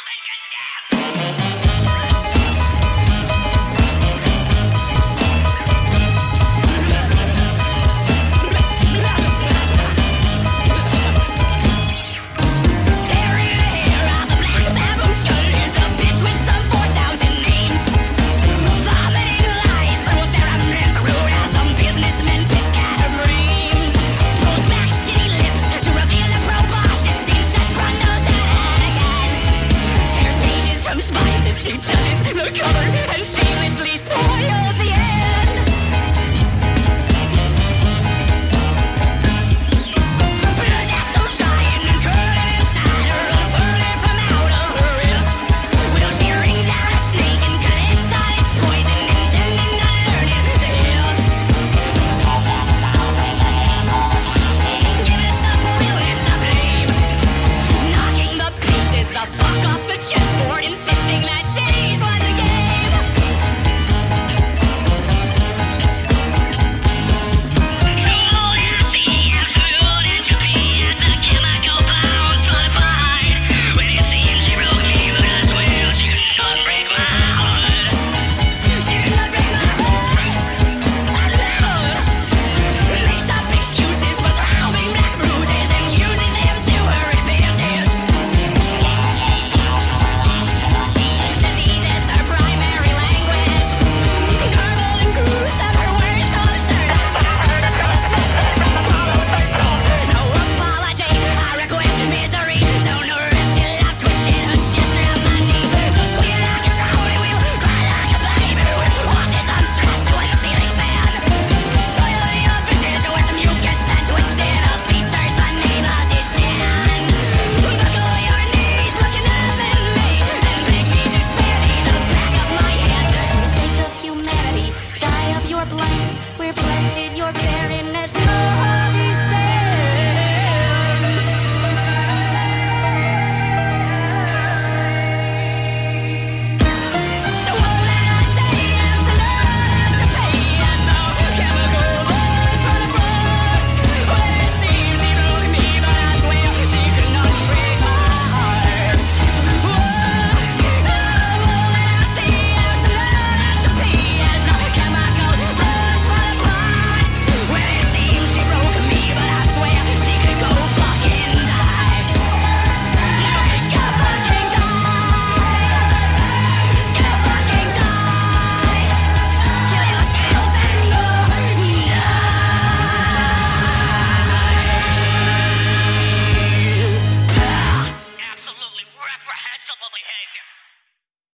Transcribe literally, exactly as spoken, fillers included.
She judges the cover and shamelessly spoils the end. Blood vessels shine and curling inside her, unfurling from out of her wrist. Well, she rings out a snake and cut inside its poison, intending to learn it to hiss. Giving us a pointless to blame, knocking the pieces the fuck off the chessboard, insisting that she's won the game. She did not break my heart. Makes up excuses for throwing black bruises and uses them to her advantage. Disease is her primary language. Garbled and gruesome, her words so absurd. No apology, I request misery. So no rest till I've twisted her chest around my knee. So squeal like a trolley wheel, cry like a baby with autism strapped to a ceiling fan. Soil your visit with mucus and twisted her features, a name I'll disdain. Buckle your knees, looking up at me, and beg me to spare me the back of my hand. For the sake of humanity, die of your blight. We're blessed your barrenness, no these sins. So all that I say is enough to pay as no chemical voice on the blood. When it seems he broke me, but I swear she could not break my heart. Oh, all that I say is enough to pay as no chemical voice on the blood. When it seems she broke me, but I swear she could go fucking die. You could go fucking die. Go fucking die. Kill yourself and go die. Absolutely reprehensible behavior.